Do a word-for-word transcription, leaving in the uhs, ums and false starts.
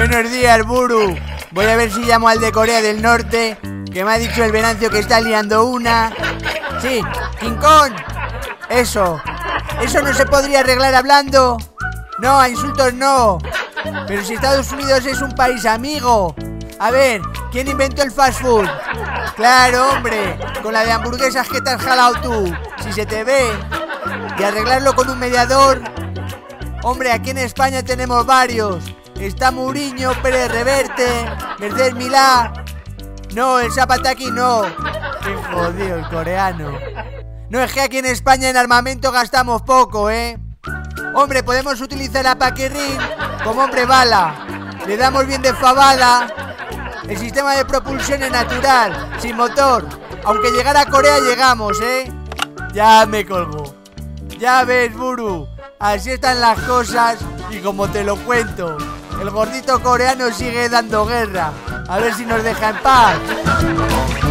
Buenos días, Buru. Voy a ver si llamo al de Corea del Norte, que me ha dicho el Venancio que está liando una. Sí, King Kong. Eso. ¿Eso no se podría arreglar hablando? No, a insultos no. Pero si Estados Unidos es un país amigo. A ver, ¿quién inventó el fast food? Claro, hombre, con la de hamburguesas que te has jalado tú, si se te ve. Y arreglarlo con un mediador. Hombre, aquí en España tenemos varios. Está Mourinho, Pérez Reverte, Mercedes Milá. No, el Zapataki no. Qué jodido el coreano. No, es que aquí en España en armamento gastamos poco, ¿eh? Hombre, podemos utilizar a Paquirrín como hombre bala. Le damos bien de fabada. El sistema de propulsión es natural, sin motor. Aunque llegar a Corea llegamos, ¿eh? Ya me colgó. Ya ves, Buru, así están las cosas y como te lo cuento, el gordito coreano sigue dando guerra. A ver si nos deja en paz.